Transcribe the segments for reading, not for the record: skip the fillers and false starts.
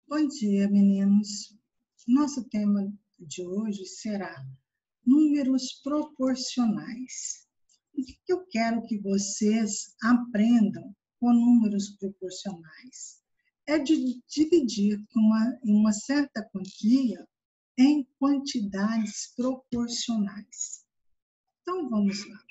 Bom dia, meninos. Nosso tema de hoje será números proporcionais. O que eu quero que vocês aprendam com números proporcionais? É de dividir uma certa quantia em quantidades proporcionais. Então, vamos lá.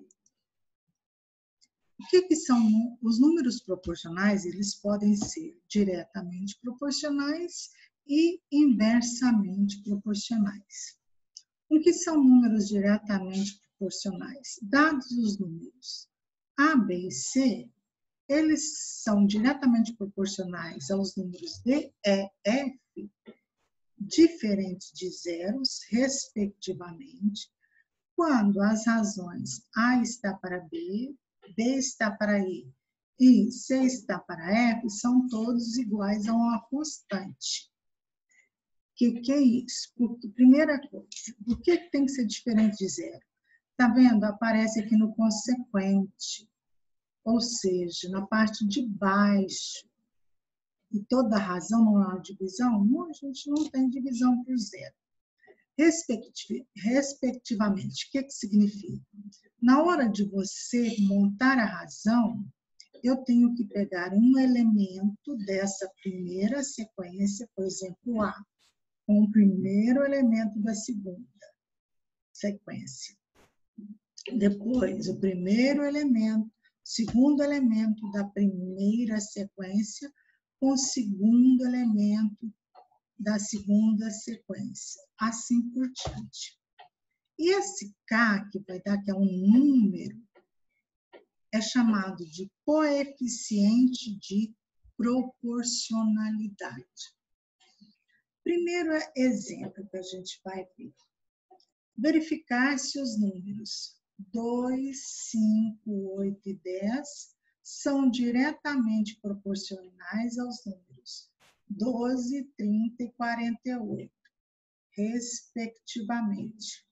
O que são os números proporcionais? Eles podem ser diretamente proporcionais e inversamente proporcionais. O que são números diretamente proporcionais? Dados os números A, B e C, eles são diretamente proporcionais aos números D, E, F, diferentes de zeros, respectivamente, quando as razões A está para B, B está para I e C está para F, são todos iguais a uma constante. O que é isso? Porque, primeira coisa, por que tem que ser diferente de zero? Está vendo? Aparece aqui no consequente, ou seja, na parte de baixo. E toda razão não é uma divisão? Não, a gente não tem divisão por zero. Respectivamente, o que significa? Na hora de você montar a razão, eu tenho que pegar um elemento dessa primeira sequência, por exemplo, A, com o primeiro elemento da segunda sequência. Depois, o primeiro elemento, segundo elemento da primeira sequência, com o segundo elemento da segunda sequência, assim por diante. E esse K, que vai dar que é um número, é chamado de coeficiente de proporcionalidade. Primeiro exemplo que a gente vai ver. Verificar se os números 2, 5, 8 e 10 são diretamente proporcionais aos números 12, 30 e 48, respectivamente.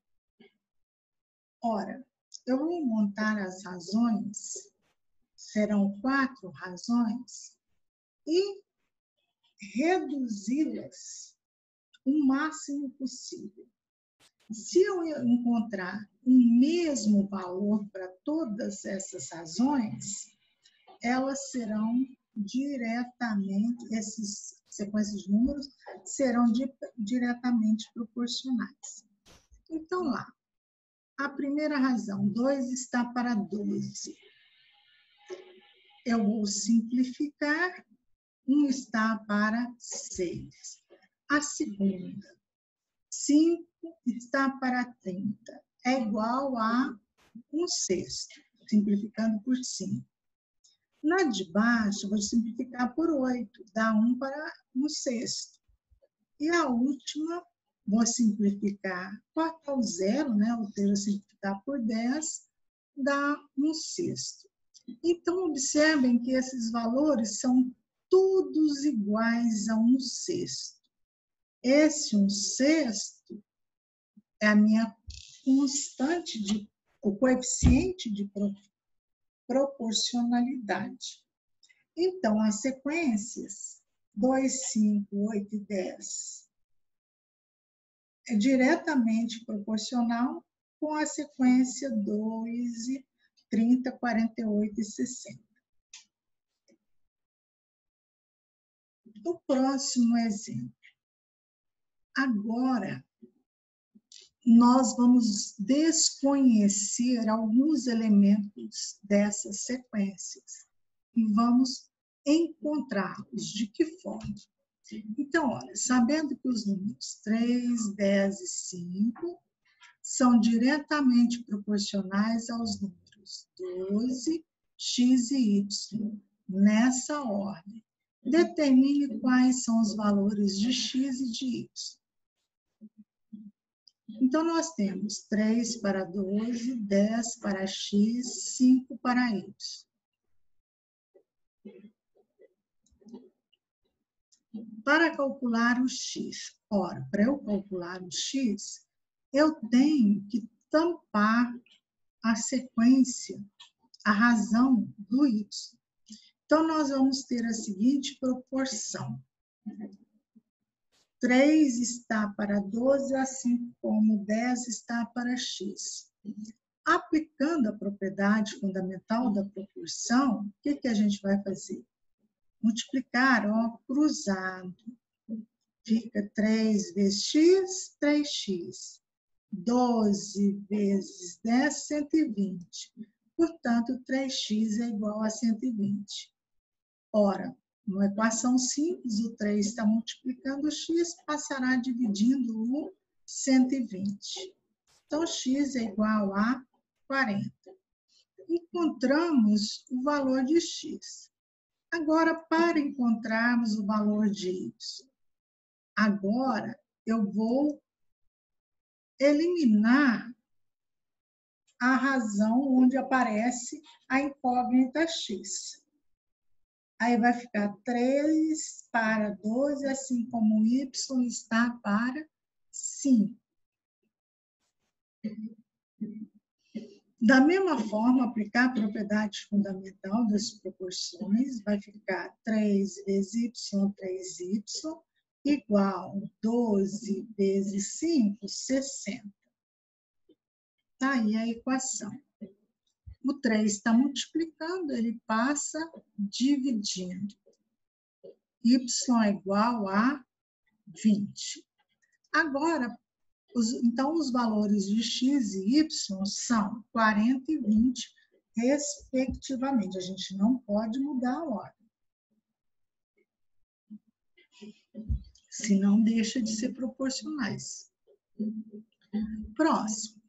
Ora, eu vou montar as razões, serão 4 razões, e reduzi-las o máximo possível. Se eu encontrar o mesmo valor para todas essas razões, elas serão diretamente, essas sequências de números serão diretamente proporcionais. Então, lá, a primeira razão, 2 está para 12. Eu vou simplificar, 1 está para 6. A segunda, 5 está para 30. É igual a 1/6, simplificando por 5. Na de baixo, eu vou simplificar por 8, dá 1 para 1/6. E a última, vou simplificar, cortar o zero, né? Ou seja, simplificar por 10, dá 1/6. Então, observem que esses valores são todos iguais a 1/6. Esse 1/6 é a minha constante, o coeficiente de proporcionalidade. Então, as sequências 2, 5, 8 e 10 é diretamente proporcional com a sequência 2, 30, 48 e 60. O próximo exemplo. Agora, nós vamos desconhecer alguns elementos dessas sequências e vamos encontrá-los. De que forma? Então, olha, sabendo que os números 3, 10 e 5 são diretamente proporcionais aos números 12, x e y, nessa ordem. Determine quais são os valores de x e de y. Então, nós temos 3 para 12, 10 para x, 5 para y. Para calcular o x, ora, para eu calcular o x, eu tenho que tampar a sequência, a razão do y. Então, nós vamos ter a seguinte proporção. 3 está para 12, assim como 10 está para x. Aplicando a propriedade fundamental da proporção, o que a gente vai fazer? Multiplicar, ó, cruzado. Fica 3 vezes x, 3x. 12 vezes 10, 120. Portanto, 3x é igual a 120. Ora, uma equação simples, o 3 está multiplicando o x, passará dividindo o 120. Então, x é igual a 40. Encontramos o valor de x. Agora, para encontrarmos o valor de y, agora eu vou eliminar a razão onde aparece a incógnita x. Aí vai ficar 3 para 12, assim como y está para 5. Da mesma forma, aplicar a propriedade fundamental das proporções, vai ficar 3 vezes y, 3y, igual 12 vezes 5, 60. Está aí a equação. O 3 está multiplicando, ele passa dividindo. Y é igual a 20. Agora, então, os valores de x e y são 40 e 20, respectivamente. A gente não pode mudar a ordem. Senão, deixa de ser proporcionais. Próximo.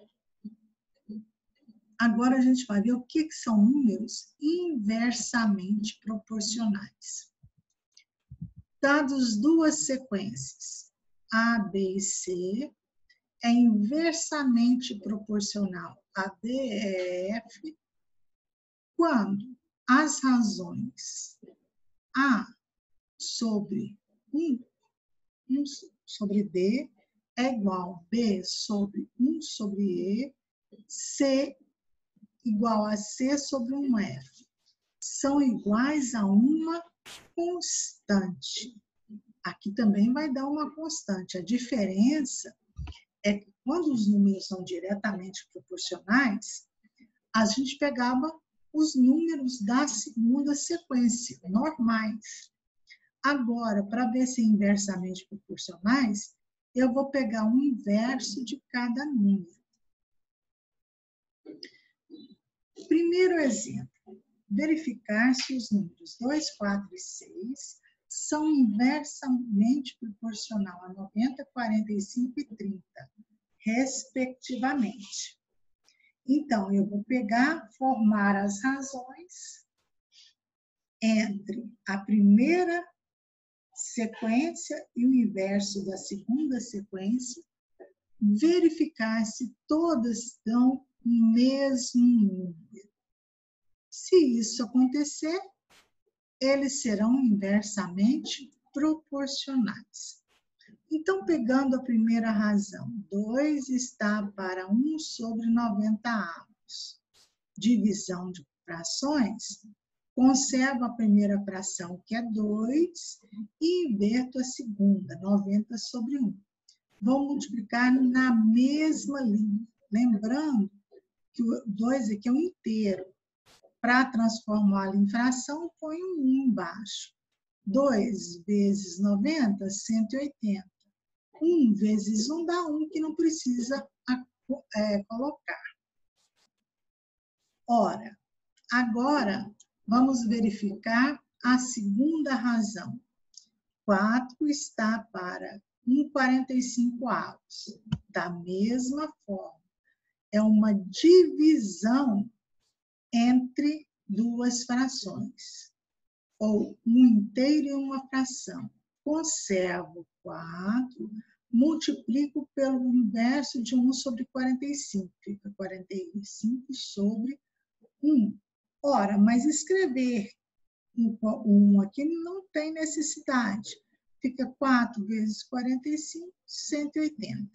Agora, a gente vai ver o que são números inversamente proporcionais. Dados duas sequências, A, B e C, é inversamente proporcional a D, E, F, quando as razões A sobre 1 sobre D é igual a B sobre 1 sobre E, C igual a C sobre 1F. São iguais a uma constante. Aqui também vai dar uma constante. A diferença é que quando os números são diretamente proporcionais, a gente pegava os números da segunda sequência, normais. Agora, para ver se é inversamente proporcionais, eu vou pegar o inverso de cada número. Primeiro exemplo, verificar se os números 2, 4 e 6 são inversamente proporcional a 90, 45 e 30, respectivamente. Então, eu vou pegar, formar as razões entre a primeira sequência e o inverso da segunda sequência, verificar se todas dão o mesmo número. Se isso acontecer, eles serão inversamente proporcionais. Então, pegando a primeira razão, 2 está para 1 sobre 90 avos. Divisão de frações, conservo a primeira fração, que é 2, e inverto a segunda, 90 sobre 1. Vou multiplicar na mesma linha. Lembrando que o 2 aqui é um inteiro. Para transformá-lo em fração, põe um 1 embaixo. 2 vezes 90, 180. 1 vezes 1 dá 1, que não precisa colocar. Ora, agora vamos verificar a segunda razão. 4 está para 1,45 avos. Da mesma forma, é uma divisão entre duas frações, ou um inteiro e uma fração. Conservo 4, multiplico pelo inverso de 1 sobre 45, fica 45 sobre 1. Ora, mas escrever 1 aqui não tem necessidade. Fica 4 vezes 45, 180.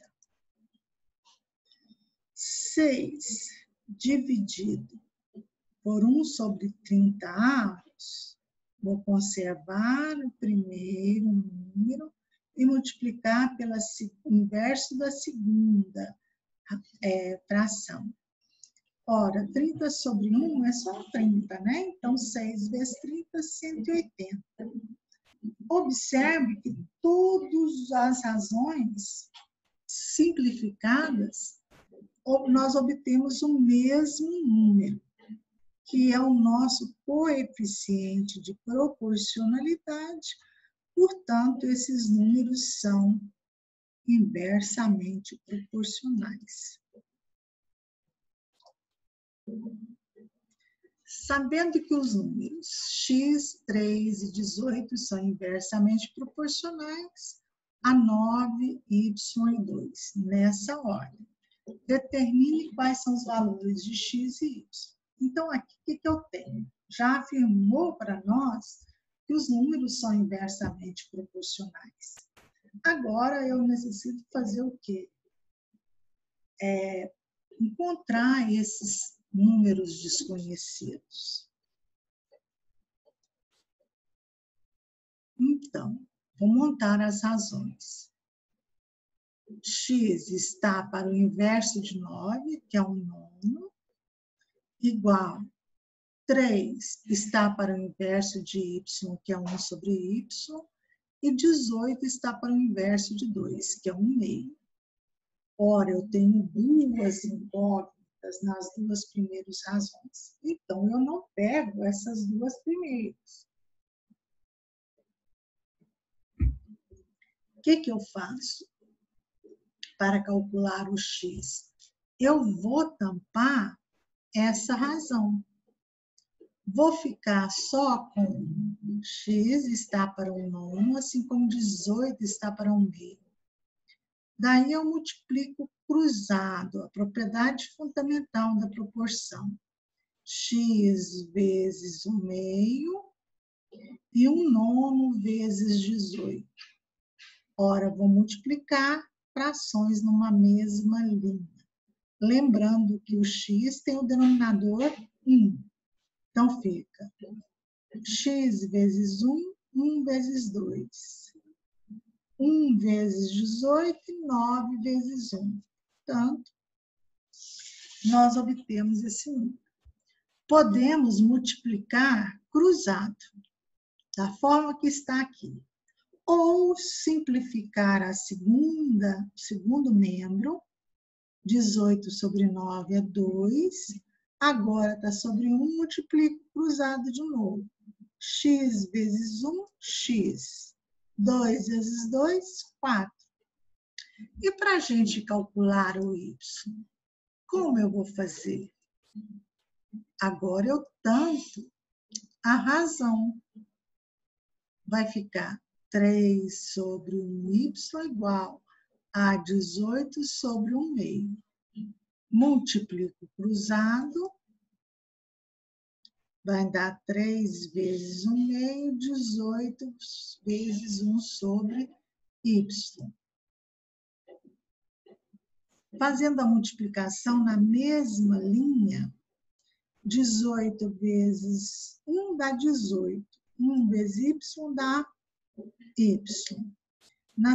6 dividido por 1 sobre 30 avos Vou conservar o primeiro número e multiplicar pelo inverso da segunda fração. Ora, 30 sobre 1 é só 30, né? Então, 6 vezes 30, 180. Observe que todas as razões simplificadas, nós obtemos o mesmo número, que é o nosso coeficiente de proporcionalidade. Portanto, esses números são inversamente proporcionais. Sabendo que os números x, 3 e 18 são inversamente proporcionais a 9, y e 2, nessa ordem, determine quais são os valores de x e y. Então, aqui, o que eu tenho? Já afirmou para nós que os números são inversamente proporcionais. Agora, eu necessito fazer o quê? Encontrar esses números desconhecidos. Então, vou montar as razões. X está para o inverso de 9, que é 1/9, igual 3 está para o inverso de y, que é 1 sobre y, e 18 está para o inverso de 2, que é 1/2. Ora, eu tenho duas incógnitas nas duas primeiras razões. Então, eu não pego essas duas primeiras. O que eu faço para calcular o x? Eu vou tampar essa razão. Vou ficar só com x está para 1/9, assim como 18 está para 1/2. Daí eu multiplico cruzado, a propriedade fundamental da proporção. X vezes 1/2 e 1/9 vezes 18. Ora, vou multiplicar frações numa mesma linha. Lembrando que o x tem o denominador 1. Então, fica x vezes 1, 1 vezes 2. 1 vezes 18 e 9 vezes 1. Portanto, nós obtemos esse número. Podemos multiplicar cruzado, da forma que está aqui. Ou simplificar a segundo membro, 18 sobre 9 é 2, agora está sobre 1, multiplico cruzado de novo. X vezes 1, x. 2 vezes 2, 4. E para a gente calcular o y, como eu vou fazer? Agora eu tampo a razão. Vai ficar 3 sobre 1y igual a 18 sobre 1/2. Multiplico cruzado, vai dar 3 vezes 1/2, 18 vezes 1 sobre y. Fazendo a multiplicação na mesma linha, 18 vezes 1 dá 18. 1 vezes y dá y. Na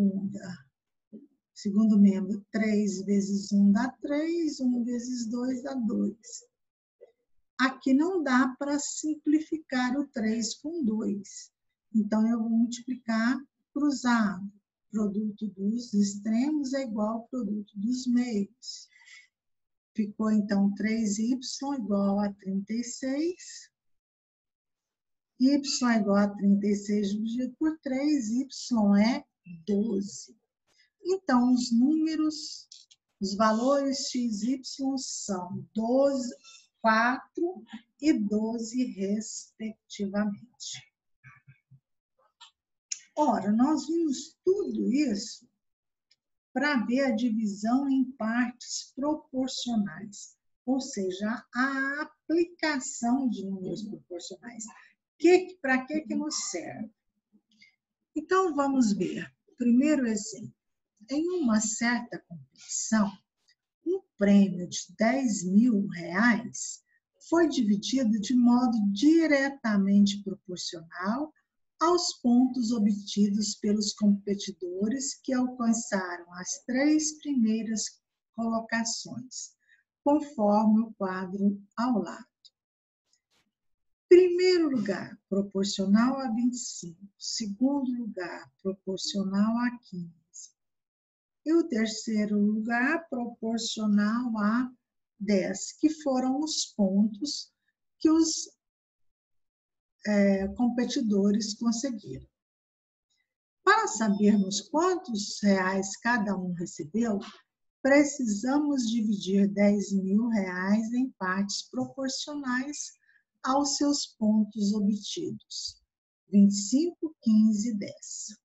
segundo membro, 3 vezes 1 dá 3, 1 vezes 2 dá 2. Aqui não dá para simplificar o 3 com 2. Então, eu vou multiplicar cruzado. Produto dos extremos é igual ao produto dos meios. Ficou, então, 3y igual a 36. Y é igual a 36 dividido por 3, y é 12. Então, os valores x e y são 12, 4 e 12, respectivamente. Ora, nós vimos tudo isso para ver a divisão em partes proporcionais, ou seja, a aplicação de números proporcionais. Para que nos serve? Então, vamos ver. Primeiro exemplo. Em uma certa competição, um prêmio de R$10.000 foi dividido de modo diretamente proporcional aos pontos obtidos pelos competidores que alcançaram as 3 primeiras colocações, conforme o quadro ao lado. Primeiro lugar, proporcional a 25. Segundo lugar, proporcional a 15. E o terceiro lugar, proporcional a 10, que foram os pontos que os competidores conseguiram. Para sabermos quantos reais cada um recebeu, precisamos dividir 10.000 reais em partes proporcionais aos seus pontos obtidos, 25, 15 e 10.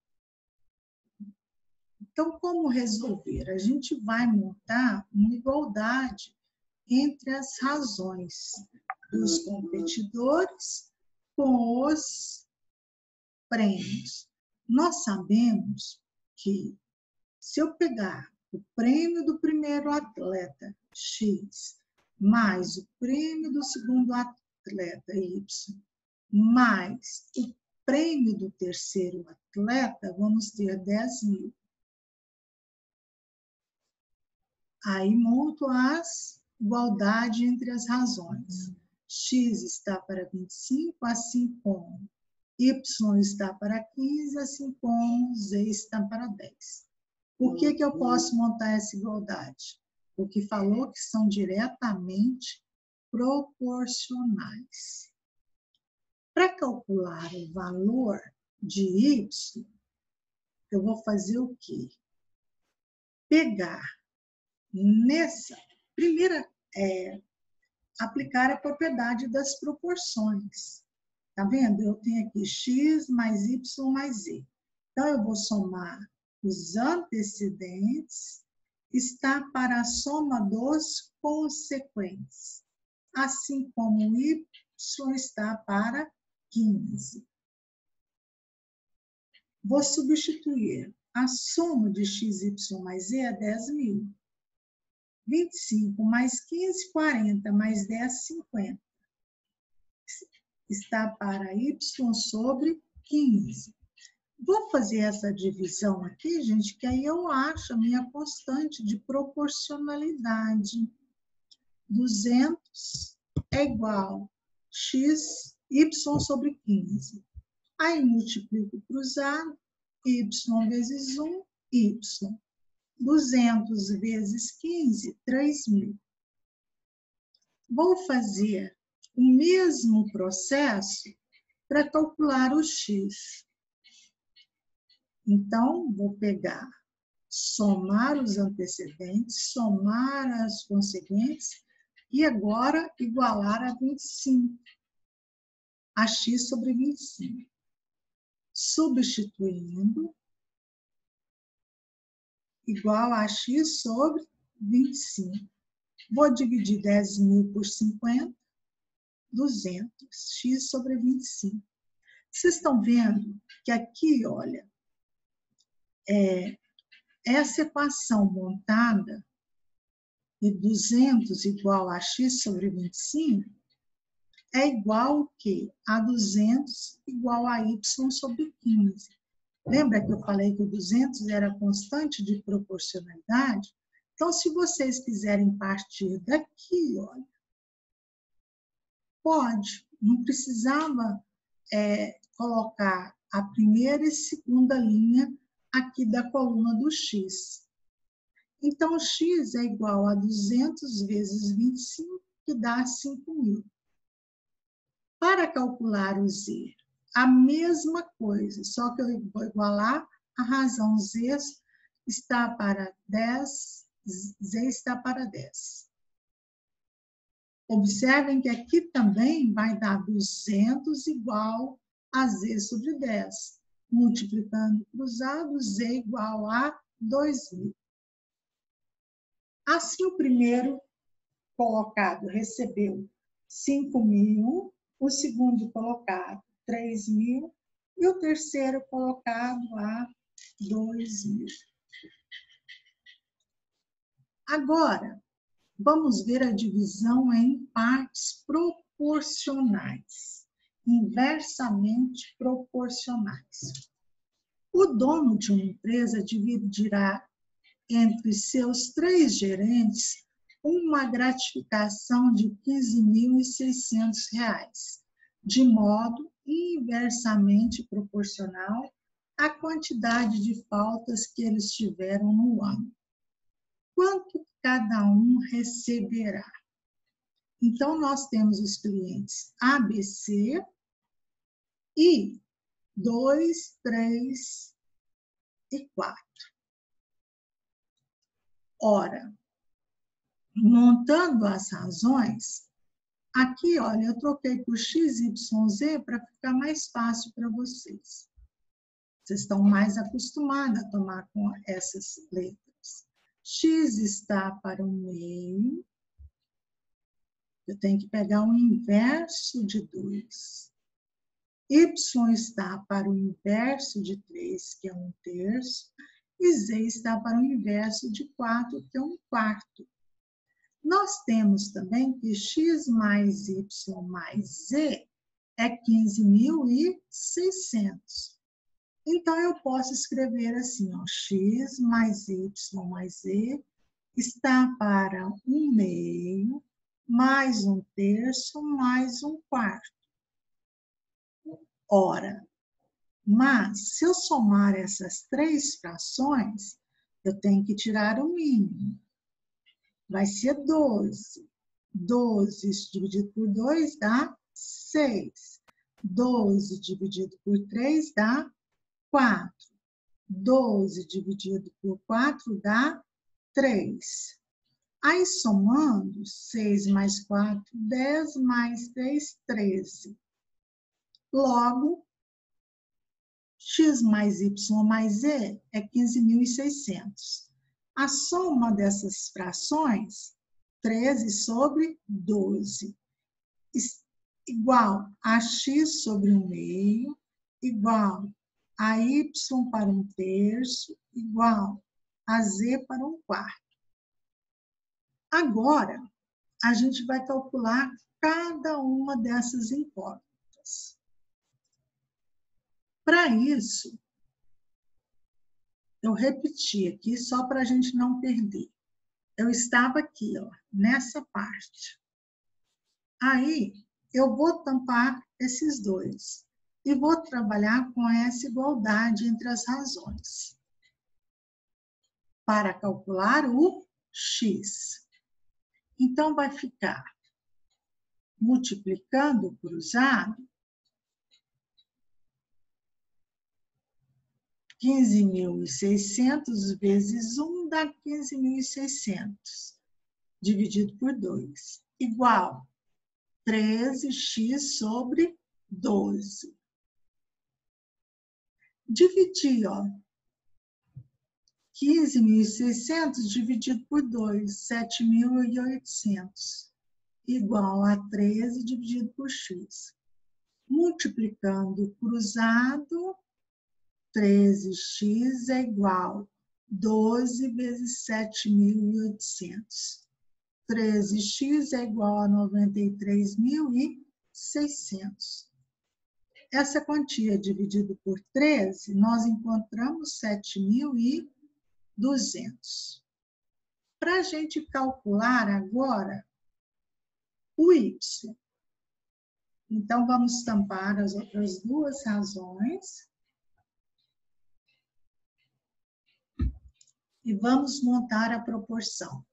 Então, como resolver? A gente vai montar uma igualdade entre as razões dos competidores com os prêmios. Nós sabemos que se eu pegar o prêmio do primeiro atleta, X, mais o prêmio do segundo atleta, Y, mais o prêmio do terceiro atleta, vamos ter 10.000. Aí monto as igualdade entre as razões. X está para 25, assim como Y está para 15, assim como Z está para 10. Por que eu posso montar essa igualdade? Porque falou que são diretamente proporcionais. Para calcular o valor de Y, eu vou fazer o quê? Pegar nessa primeira, aplicar a propriedade das proporções. Tá vendo? Eu tenho aqui X mais Y mais Z. Então, eu vou somar os antecedentes, está para a soma dos consequentes, assim como Y está para 15. Vou substituir a soma de x, y mais z é 10.000. 25 mais 15, 40, mais 10, 50. Está para y sobre 15. Vou fazer essa divisão aqui, gente, que aí eu acho a minha constante de proporcionalidade. 200 é igual a x, y sobre 15. Aí multiplico cruzado, y vezes 1, y. 200 vezes 15, 3.000. Vou fazer o mesmo processo para calcular o x. Então, vou pegar, somar os antecedentes, somar as consequentes e agora igualar a 25. A x sobre 25. Substituindo, igual a x sobre 25. Vou dividir 10.000 por 50, 200, x sobre 25. Vocês estão vendo que aqui, olha, essa equação montada de 200 igual a x sobre 25 é igual ao quê? A 200 igual a y sobre 15. Lembra que eu falei que o 200 era a constante de proporcionalidade? Então, se vocês quiserem partir daqui, olha, pode. Não precisava colocar a primeira e segunda linha aqui da coluna do x. Então, x é igual a 200 vezes 25, que dá 5.000. Para calcular o z, a mesma coisa, só que eu vou igualar a razão z está para 10, z está para 10. Observem que aqui também vai dar 200 igual a z sobre 10. Multiplicando cruzado, z igual a 2.000. Assim, o primeiro colocado recebeu 5.000, o segundo colocado 3.000 e o terceiro colocado a 2.000. Agora, vamos ver a divisão em partes proporcionais. proporcionais, inversamente proporcionais. O dono de uma empresa dividirá entre seus 3 gerentes uma gratificação de R$ 15.600, de modo inversamente proporcional à quantidade de faltas que eles tiveram no ano. Quanto cada um receberá? Então, nós temos os clientes ABC e 2, 3 e 4. Ora, montando as razões, aqui, olha, eu troquei por x, y, z para ficar mais fácil para vocês. Vocês estão mais acostumados a tomar com essas letras. X está para o meio. Eu tenho que pegar o inverso de 2. Y está para o inverso de 3, que é 1/3. E Z está para o inverso de 4, que é 1/4. Nós temos também que x mais y mais z é 15.600. Então, eu posso escrever assim, ó, x mais y mais z está para 1/2, mais 1/3, mais 1/4. Ora, mas se eu somar essas 3 frações, eu tenho que tirar o mínimo. Vai ser 12. 12 dividido por 2 dá 6. 12 dividido por 3 dá 4. 12 dividido por 4 dá 3. Aí, somando, 6 mais 4, 10, mais 3, 13. Logo, x mais y mais z é 15.600. A soma dessas frações, 13 sobre 12, igual a x sobre 1/2, igual a y para 1/3, igual a z para 1/4. Agora, a gente vai calcular cada uma dessas incógnitas. Para isso, eu repeti aqui só para a gente não perder. Eu estava aqui, ó, nessa parte. Aí, eu vou tampar esses dois e vou trabalhar com essa igualdade entre as razões para calcular o x. Então, vai ficar multiplicando o cruzado, 15.600 vezes 1 dá 15.600, dividido por 2, igual 13x sobre 12. Dividir, ó, 15.600 dividido por 2, 7.800, igual a 13 dividido por x. Multiplicando o cruzado, 13x é igual a 12 vezes 7.800. 13x é igual a 93.600. Essa quantia dividida por 13, nós encontramos 7.200. Para a gente calcular agora o y. Então, vamos tampar as outras duas razões. E vamos montar a proporção.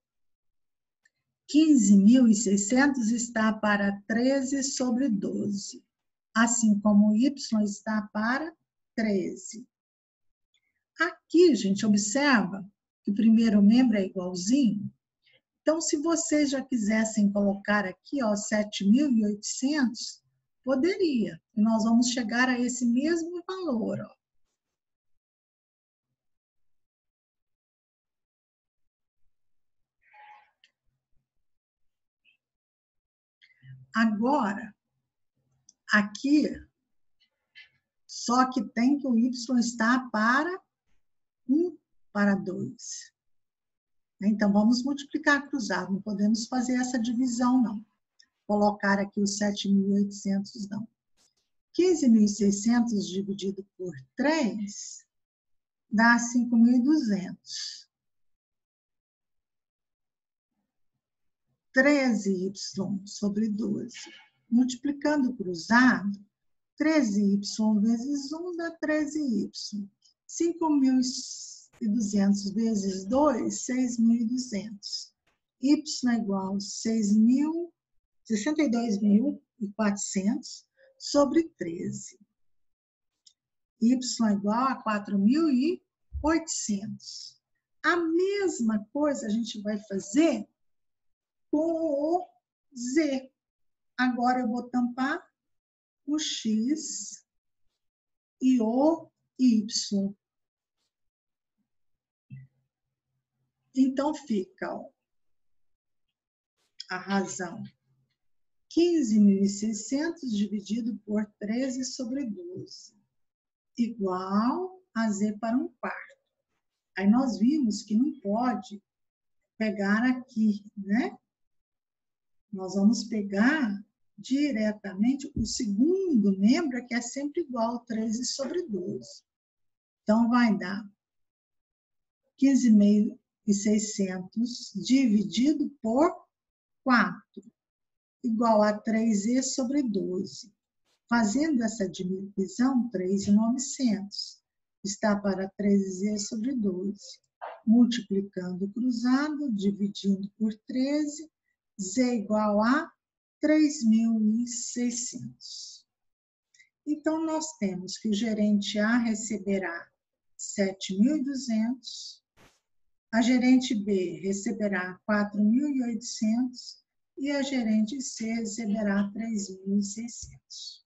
15.600 está para 13 sobre 12, assim como o y está para 13. Aqui, gente, observa que o primeiro membro é igualzinho. Então, se vocês já quisessem colocar aqui, ó, 7.800, poderia. E nós vamos chegar a esse mesmo valor, ó. Agora, aqui, só que tem que o y está para 1 para 2. Então, vamos multiplicar cruzado, não podemos fazer essa divisão, não. colocar aqui os 7.800, não. 15.600 dividido por 3 dá 5.200. 13y sobre 12. Multiplicando cruzado, 13y vezes 1 dá 13y. 5.200 vezes 2, 6.200. Y é igual a 62.400 sobre 13. Y é igual a 4.800. A mesma coisa a gente vai fazer com o Z. Agora eu vou tampar o X e o Y. Então fica, ó, a razão 15.600 dividido por 13 sobre 12, igual a Z para 1/4. Aí nós vimos que não pode pegar aqui, né? Nós vamos pegar diretamente o segundo, lembra que é sempre igual a 13 sobre 12. Então, vai dar 15.600 dividido por 4, igual a 3z sobre 12. Fazendo essa divisão, 3.900 está para 13z sobre 12. Multiplicando cruzado, dividindo por 13, z igual a 3.600. Então, nós temos que o gerente A receberá 7.200, a gerente B receberá 4.800 e a gerente C receberá 3.600.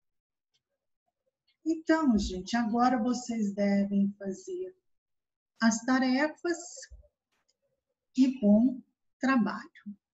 Então, gente, agora vocês devem fazer as tarefas e bom trabalho.